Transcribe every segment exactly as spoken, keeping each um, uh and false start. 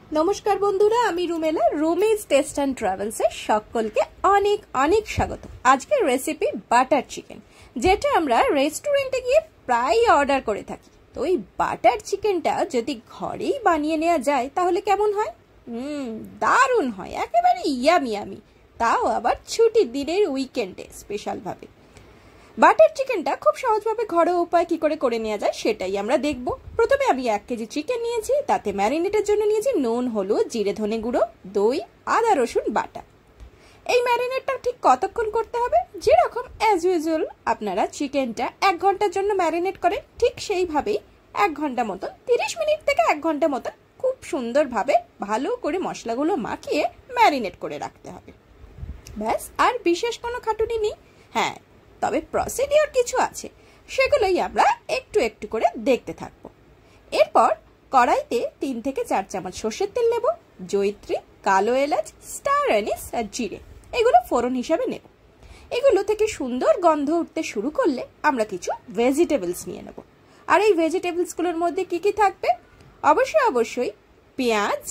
নমস্কার বন্ধুরা, আমি রুমেলা। রুমেজ টেস্ট অ্যান্ড ট্রাভেলসে সকলকে অনেক অনেক স্বাগত। আজকের রেসিপি বাটার চিকেন, যেটা আমরা রেস্টুরেন্টে গিয়ে প্রায় অর্ডার করে থাকি। তো এই বাটার চিকেনটা যদি ঘরেই বানিয়ে নেওয়া যায় তাহলে কেমন হয়? হুম দারুণ হয়, একেবারে ইয়ামি ইয়ামি, তাও আবার ছুটির দিনের উইকেন্ডে স্পেশালভাবে। বাটার চিকেনটা খুব সহজভাবে ঘরোয়া উপায় কি করে করে নেওয়া যায় সেটাই আমরা দেখব। প্রথমে আমি এক কেজি চিকেন নিয়েছি, তাতে ম্যারিনেটের জন্য নিয়েছি নুন, হলুদ, জিরে ধনে গুঁড়ো, দই, আদা রসুন বাটা। এই ম্যারিনেটটা ঠিক কতক্ষণ করতে হবে? যেরকম অ্যাজ ইউজুয়াল আপনারা চিকেনটা এক ঘন্টার জন্য ম্যারিনেট করেন, ঠিক সেইভাবেই এক ঘন্টা মতন, তিরিশ মিনিট থেকে এক ঘন্টা মতন খুব সুন্দরভাবে ভালো করে মশলাগুলো মাখিয়ে ম্যারিনেট করে রাখতে হবে। ব্যাস, আর বিশেষ কোনো খাটুনি নেই। হ্যাঁ, তবে প্রসিডিওর কিছু আছে, সেগুলোই আমরা একটু একটু করে দেখতে থাকবো। এরপর কড়াইতে তিন থেকে চার চামচ সর্ষের তেল নেব, জয়িত্রী, কালো এলাচ, স্টার অ্যানিস আর জিরে এগুলো ফোড়ন হিসাবে নেব। এগুলো থেকে সুন্দর গন্ধ উঠতে শুরু করলে আমরা কিছু ভেজিটেবলস নিয়ে নেব। আর এই ভেজিটেবলসগুলোর মধ্যে কি কি থাকবে? অবশ্যই অবশ্যই পেঁয়াজ,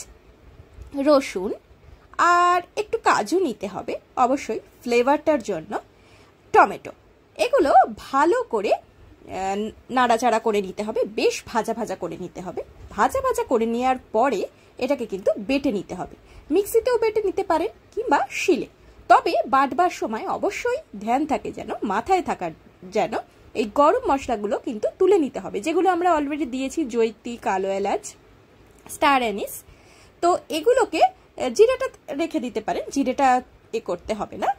রসুন আর একটু কাজু নিতে হবে অবশ্যই ফ্লেভারটার জন্য, টমেটো। এগুলো ভালো করে নাড়াচাড়া করে নিতে হবে, বেশ ভাজা ভাজা করে নিতে হবে। ভাজা ভাজা করে নেওয়ার পরে এটাকে কিন্তু বেটে নিতে হবে। মিক্সিতেও বেটে নিতে পারেন কিংবা শিলে। তবে বাটবার সময় অবশ্যই ধ্যান থাকে যেন, মাথায় থাকার যেন এই গরম মশলাগুলো কিন্তু তুলে নিতে হবে, যেগুলো আমরা অলরেডি দিয়েছি, জয়িত্রী, কালো এলাচ, স্টার অ্যানিস। তো এগুলোকে জিরেটা রেখে দিতে পারেন, জিরেটা এ করতে হবে না।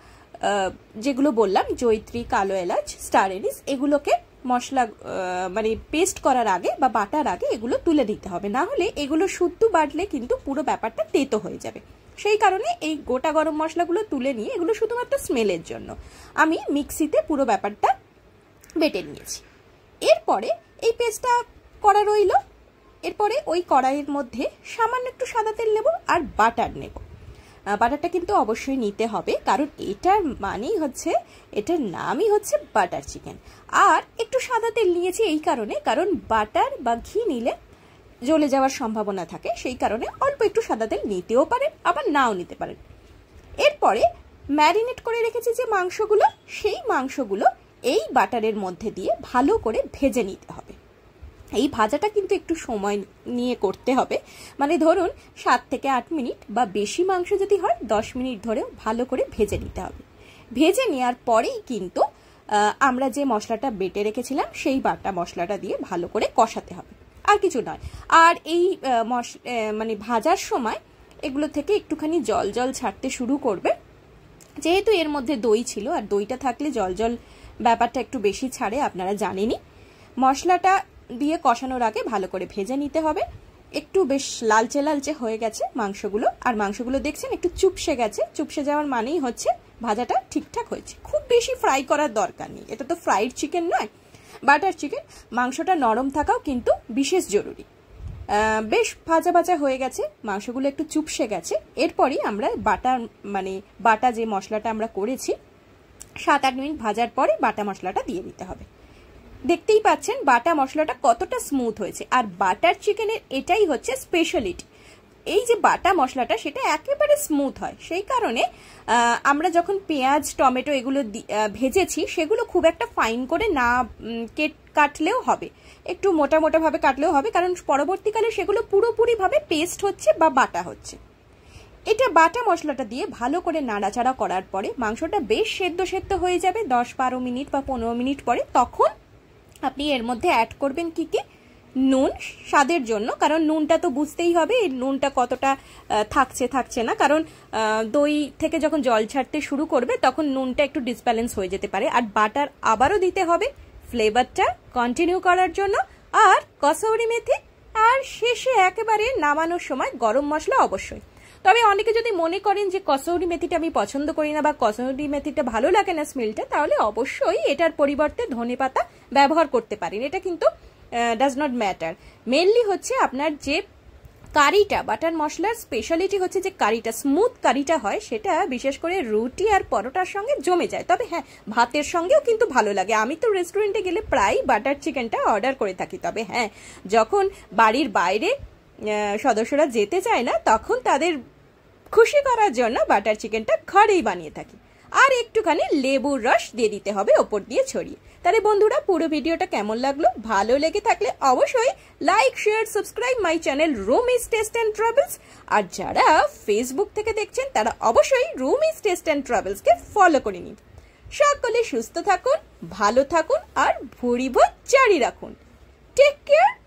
যেগুলো বললাম, জয়িত্রী, কালো এলাচ, স্টার অ্যানিস, এগুলোকে মশলা মানে পেস্ট করার আগে বা বাটার আগে এগুলো তুলে দিতে হবে, না হলে এগুলো শুদ্ধ বাটলে কিন্তু পুরো ব্যাপারটা তেতো হয়ে যাবে। সেই কারণে এই গোটা গরম মশলাগুলো তুলে নিয়ে এগুলো শুধুমাত্র স্মেলের জন্য আমি মিক্সিতে পুরো ব্যাপারটা বেটে নিয়েছি। এরপরে এই পেস্টটা করা রইল। এরপরে ওই কড়াইয়ের মধ্যে সামান্য একটু সাদা তেল নেব আর বাটার নেব। বাটারটা কিন্তু অবশ্যই নিতে হবে, কারণ এটার মানেই হচ্ছে, এটার নামই হচ্ছে বাটার চিকেন। আর একটু সাদা তেল নিয়েছি এই কারণে, কারণ বাটার বা ঘি নিলে জ্বলে যাওয়ার সম্ভাবনা থাকে, সেই কারণে অল্প একটু সাদা তেল নিতেও পারেন, আবার নাও নিতে পারেন। এরপরে ম্যারিনেট করে রেখেছি যে মাংসগুলো, সেই মাংসগুলো এই বাটারের মধ্যে দিয়ে ভালো করে ভেজে নিতে হবে। এই ভাজাটা কিন্তু একটু সময় নিয়ে করতে হবে, মানে ধরুন সাত থেকে আট মিনিট বা বেশি মাংস যদি হয় দশ মিনিট ধরেও ভালো করে ভেজে নিতে হবে। ভেজে নেওয়ার পরেই কিন্তু আমরা যে মশলাটা বেটে রেখেছিলাম সেই বাটা মশলাটা দিয়ে ভালো করে কষাতে হবে, আর কিছু নয়। আর এই মানে ভাজার সময় এগুলো থেকে একটুখানি জল জল ছাড়তে শুরু করবে, যেহেতু এর মধ্যে দই ছিল, আর দইটা থাকলে জল জল ব্যাপারটা একটু বেশি ছাড়ে, আপনারা জানেনই। মশলাটা দিয়ে কষানোর আগে ভালো করে ভেজে নিতে হবে। একটু বেশ লালচে লালচে হয়ে গেছে মাংসগুলো, আর মাংসগুলো দেখছেন একটু চুপসে গেছে। চুপসে যাওয়ার মানেই হচ্ছে ভাজাটা ঠিকঠাক হয়েছে। খুব বেশি ফ্রাই করার দরকার নেই, এটা তো ফ্রাইড চিকেন নয়, বাটার চিকেন। মাংসটা নরম থাকাও কিন্তু বিশেষ জরুরি। বেশ ভাজা ভাজা হয়ে গেছে, মাংসগুলো একটু চুপসে গেছে। এরপরই আমরা বাটা মানে বাটা যে মশলাটা আমরা করেছি, সাত আট মিনিট ভাজার পরে বাটা মশলাটা দিয়ে দিতে হবে। দেখতেই পাচ্ছেন বাটা মশলাটা কতটা স্মুথ হয়েছে, আর বাটার চিকেনের এটাই হচ্ছে স্পেশালিটি। এই যে বাটা মশলাটা সেটা একেবারে স্মুথ হয়, সেই কারণে আমরা যখন পেঁয়াজ, টমেটো এগুলো ভেজেছি সেগুলো খুব একটা ফাইন করে না কাটলেও হবে, একটু মোটা মোটা ভাবে কাটলেও হবে, কারণ পরবর্তীকালে সেগুলো পুরোপুরিভাবে পেস্ট হচ্ছে বা বাটা হচ্ছে। এটা বাটা মশলাটা দিয়ে ভালো করে নাড়াচাড়া করার পরে মাংসটা বেশ সেদ্ধ সেদ্ধ হয়ে যাবে দশ বারো মিনিট বা পনেরো মিনিট পরে। তখন আপনি এর মধ্যে অ্যাড করবেন কি কি? নুন স্বাদের জন্য, কারণ নুনটা তো বুঝতেই হবে এই নুনটা কতটা থাকছে থাকছে না, কারণ দই থেকে যখন জল ছাড়তে শুরু করবে তখন নুনটা একটু ডিসব্যালেন্স হয়ে যেতে পারে। আর বাটার আবারও দিতে হবে ফ্লেভারটা কন্টিনিউ করার জন্য, আর কসৌরি মেথি, আর শেষে একেবারে নামানোর সময় গরম মশলা অবশ্যই। তবে অনেকে যদি মনে করেন যে কসৌরি মেথিটা আমি পছন্দ করি না বা কসৌরি মেথিটা ভালো লাগে না স্মেলটা, তাহলে অবশ্যই এটার পরিবর্তে ধনেপাতা ব্যবহার করতে পারেন। এটা কিন্তু ডাজ নট ম্যাটার। মেনলি হচ্ছে আপনার যে কারিটা, বাটার মশলার স্পেশালিটি হচ্ছে যে কারিটা, স্মুথ কারিটা হয়, সেটা বিশেষ করে রুটি আর পরোটার সঙ্গে জমে যায়। তবে হ্যাঁ, ভাতের সঙ্গেও কিন্তু ভালো লাগে। আমি তো রেস্টুরেন্টে গেলে প্রায় বাটার চিকেনটা অর্ডার করে থাকি। তবে হ্যাঁ, যখন বাড়ির বাইরে সদস্যরা যেতে চায় না, তখন তাদের খুশি করার জন্য বাটার চিকেনটা ঘরেই বানিয়ে থাকি। আর একটুখানি লেবুর রস দিয়ে দিতে হবে ওপর দিয়ে ছড়িয়ে। তাহলে বন্ধুরা, পুরো ভিডিওটা কেমন লাগলো? ভালো লেগে থাকলে অবশ্যই like, share, subscribe my channel Rumi's taste and travels. আর যারা ফেসবুক থেকে দেখছেন তারা অবশ্যই রুমিজ টেস্ট অ্যান্ড ট্রাভেলসকে ফলো করে নিন। সকলে সুস্থ থাকুন, ভালো থাকুন আর ভুড়ি ভোজ জারি রাখুন। Take care.